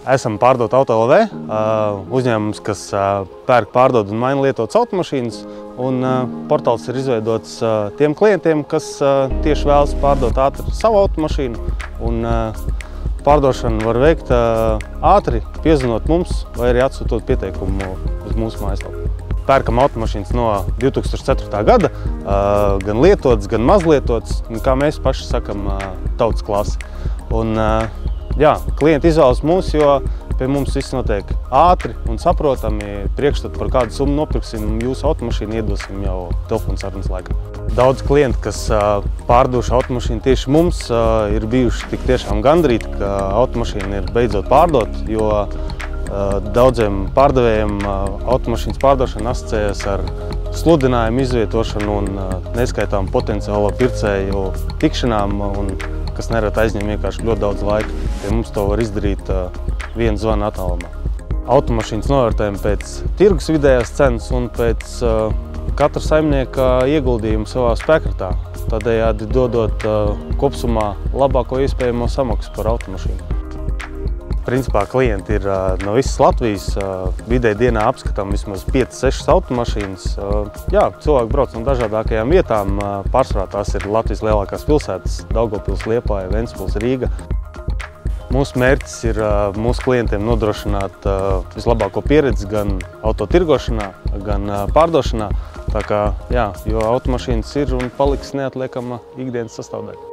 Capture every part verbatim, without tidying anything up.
Esam Pārdot Auto L V, uzņēmums, kas pērk, pārdod un maina lietotas automašīnas. Un portāls ir izveidots tiem klientiem, kas tieši vēlas pārdot ātri savu automašīnu. Un pārdošanu var veikt ātri, piezvanot mums vai arī atsūtot pieteikumu uz mūsu mājaslapu. Pērkam automašīnas no divi tūkstoši ceturtā gada, gan lietotas, gan mazlietotas, kā mēs paši sakam, tautas klasi. Un, jā, klienti izvēlas mūs, jo pie mums viss notiek ātri un saprotami. Priekšstat par kādu summu nopirksim jūsu automašīnu, iedosim jau telefona sarunas laikā. Daudz klienti, kas pārdošu automašīnu tieši mums, ir bijuši tik tiešām gandrīti, ka automašīna ir beidzot pārdot, jo daudziem pārdevējiem automašīnas pārdošana asociējas ar sludinājumu izvietošanu un neskaitām potenciālo pircēju tikšanām, un, kas nereti aizņem vienkārši ļoti daudz laika. Pie mums to var izdarīt vienu zvanu attālumā. Automašīnas novērtējam pēc tirgus vidējās cenas un pēc katra saimnieka ieguldījuma savā spēkratā, tādējādi dodot kopsumā labāko iespējamo samaksu par automašīnu. Principā klienti ir no visas Latvijas, vidēji dienā apskatām vismaz piecas sešas automašīnas. Jā, cilvēki brauc no dažādākajām vietām, pārsvarā tās ir Latvijas lielākās pilsētas – Daugavpils, Liepāja, Ventspils, Rīga. Mūsu mērķis ir mūsu klientiem nodrošināt vislabāko pieredzi gan autotirgošanā, gan pārdošanā. Tā kā, jā, jo automašīnas ir un paliks neatliekama ikdienas sastāvdaļa.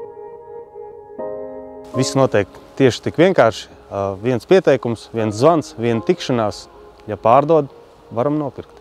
Viss notiek tieši tik vienkārši. Viens pieteikums, viens zvans, viena tikšanās. Ja pārdod, varam nopirkt.